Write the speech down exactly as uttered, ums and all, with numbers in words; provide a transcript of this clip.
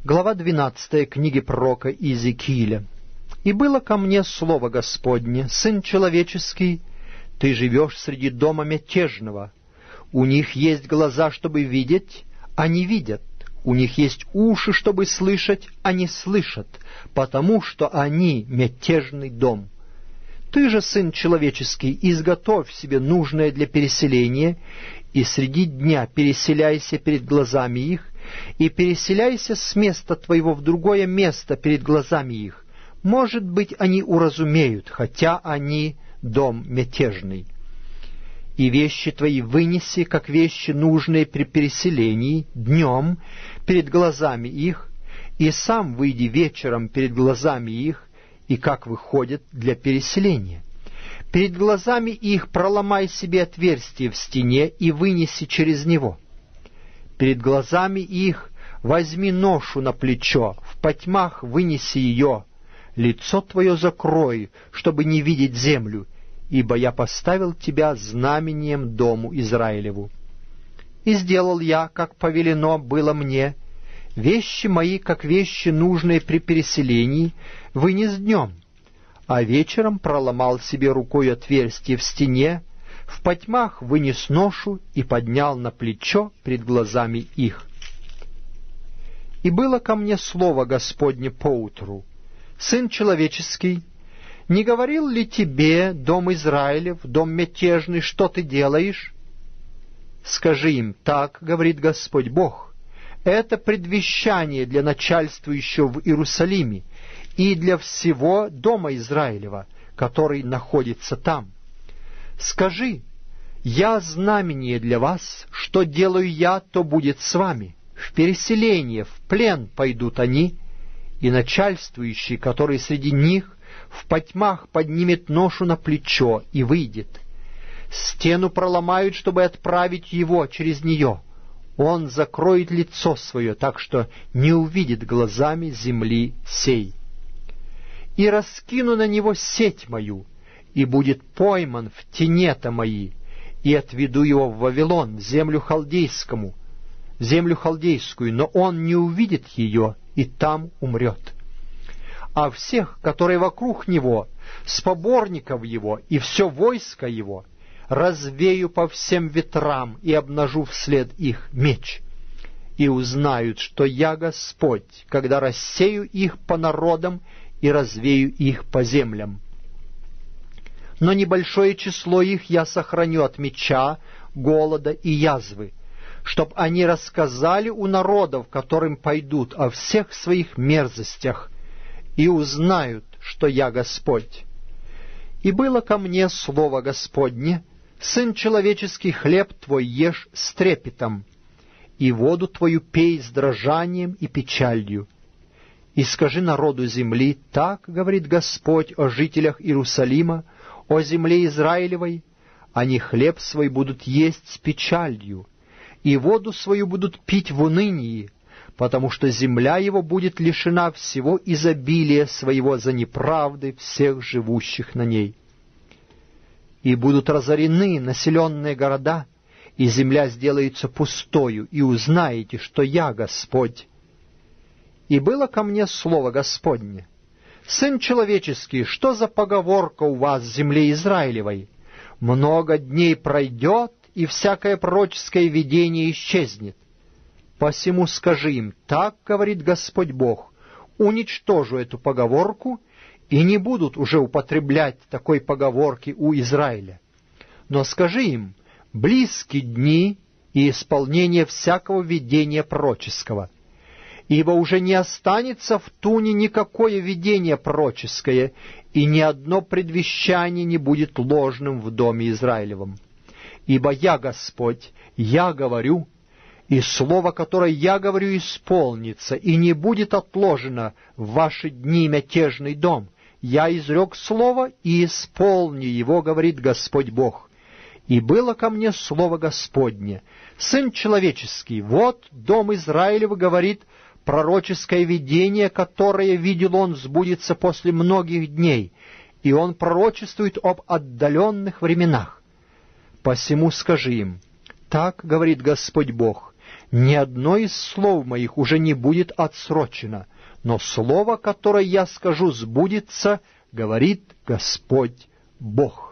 Глава двенадцатая книги пророка Иезекииля. «И было ко мне слово Господне: сын человеческий, ты живешь среди дома мятежного. У них есть глаза, чтобы видеть, а не видят. У них есть уши, чтобы слышать, а не слышат, потому что они мятежный дом. Ты же, сын человеческий, изготовь себе нужное для переселения, и среди дня переселяйся перед глазами их, и переселяйся с места твоего в другое место перед глазами их. Может быть, они уразумеют, хотя они дом мятежный. И вещи твои вынеси, как вещи, нужные при переселении, днем перед глазами их, и сам выйди вечером перед глазами их, и как выходят для переселения. Перед глазами их проломай себе отверстие в стене и вынеси через него. Перед глазами их возьми ношу на плечо, в потьмах вынеси ее, лицо твое закрой, чтобы не видеть землю, ибо я поставил тебя знамением дому Израилеву. И сделал я, как повелено было мне, вещи мои, как вещи, нужные при переселении, вынес днем, а вечером проломал себе рукой отверстие в стене, в потьмах вынес ношу и поднял на плечо пред глазами их. И было ко мне слово Господне поутру: сын человеческий, не говорил ли тебе, дом Израилев, дом мятежный, что ты делаешь? Скажи им: так говорит Господь Бог. Это предвещание для начальствующего в Иерусалиме и для всего дома Израилева, который находится там. Скажи: я знамение для вас, что делаю я, то будет с вами. В переселение, в плен пойдут они, и начальствующий, который среди них, в потьмах поднимет ношу на плечо и выйдет. Стену проломают, чтобы отправить его через нее. Он закроет лицо свое, так что не увидит глазами земли сей. И раскину на него сеть мою, и будет пойман в тенета мои, и отведу его в Вавилон, в землю халдейскому, в землю халдейскую, но он не увидит ее, и там умрет. А всех, которые вокруг него, с поборников его и все войско его, развею по всем ветрам и обнажу вслед их меч. И узнают, что я Господь, когда рассею их по народам и развею их по землям. Но небольшое число их я сохраню от меча, голода и язвы, чтоб они рассказали у народов, которым пойдут, о всех своих мерзостях, и узнают, что я Господь. И было ко мне слово Господне: сын человеческий, хлеб твой ешь с трепетом, и воду твою пей с дрожанием и печалью. И скажи народу земли: так говорит Господь о жителях Иерусалима, о земле Израилевой: они хлеб свой будут есть с печалью, и воду свою будут пить в унынии, потому что земля его будет лишена всего изобилия своего за неправды всех живущих на ней. И будут разорены населенные города, и земля сделается пустою, и узнаете, что я Господь. И было ко мне слово Господне: сын человеческий, что за поговорка у вас в земле Израилевой? Много дней пройдет, и всякое пророческое видение исчезнет. Посему скажи им: так говорит Господь Бог, уничтожу эту поговорку, и не будут уже употреблять такой поговорки у Израиля. Но скажи им: близки дни и исполнение всякого видения пророческого, ибо уже не останется в туне никакое видение пророческое, и ни одно предвещание не будет ложным в доме Израилевом. Ибо я Господь, я говорю, и слово, которое я говорю, исполнится, и не будет отложено в ваши дни, мятежный дом. Я изрек слово, и исполню его, говорит Господь Бог. И было ко мне слово Господне: сын человеческий, вот дом Израилев говорит, пророческое видение, которое видел он, сбудется после многих дней, и он пророчествует об отдаленных временах. Посему скажи им: так говорит Господь Бог, Ни одно из слов моих уже не будет отсрочено, но слово, которое я скажу, сбудется, говорит Господь Бог».